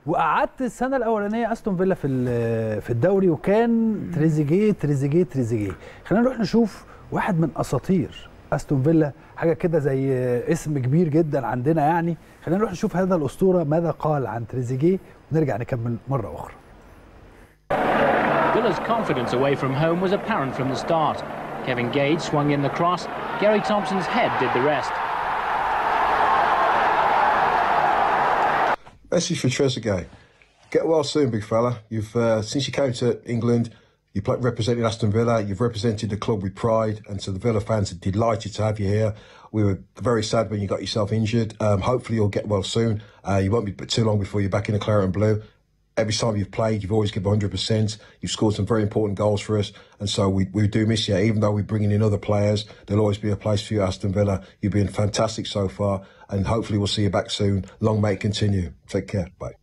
وقعدت السنه الاولانيه استون فيلا في الدوري، وكان تريزيجيه. خلينا نروح نشوف واحد من اساطير استون فيلا، حاجه كده زي اسم كبير جدا عندنا يعني. خلينا نروح نشوف هذا الاسطوره ماذا قال عن تريزيجيه ونرجع نكمل مره اخرى. Villa's confidence away from home was apparent from the start. Kevin Gage swung in the cross. Gary Thompson's head did the rest. Message for Trezeguet. Get well soon, big fella. You've since you came to England, you represented Aston Villa. You've represented the club with pride, and so the Villa fans are delighted to have you here. We were very sad when you got yourself injured. Hopefully you'll get well soon. You won't be too long before you're back in the claret and blue. Every time you've played, you've always given 100%. You've scored some very important goals for us, and so we do miss you. Even though we're bringing in other players, there'll always be a place for you at Aston Villa. You've been fantastic so far, and hopefully we'll see you back soon. Long may it continue. Take care. Bye.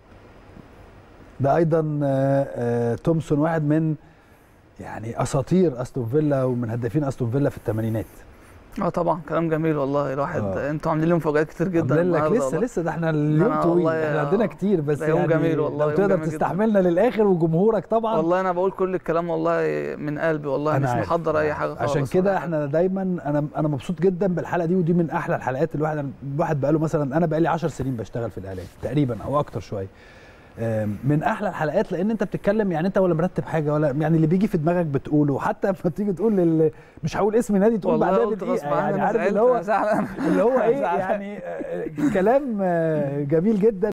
ده ايضا تومسون، واحد من يعني اساطير استون فيلا ومن هدافين استون فيلا في الثمانينات. طبعا كلام جميل والله. الواحد انتوا عاملين لهم مفاجآت كتير جدا النهارده. لسه ده احنا اليوم طويل، احنا عندنا كتير، بس يوم يعني جميل والله. لو تقدر تستحملنا للاخر وجمهورك طبعا. والله انا بقول كل الكلام والله من قلبي والله، مش محضر اي حاجه خالص. عشان كده احنا دايما انا مبسوط جدا بالحلقه دي، ودي من احلى الحلقات. الواحد بقاله مثلا، انا بقالي 10 سنين بشتغل في الاعلام تقريبا او اكتر شويه. من احلى الحلقات، لان انت بتتكلم يعني انت ولا مرتب حاجه ولا يعني اللي بيجي في دماغك بتقوله. حتى لما تيجي تقول مش هقول اسم نادي تقول بعدها بدقيقه، يعني عارف اللي هو ايه يعني كلام جميل جدا.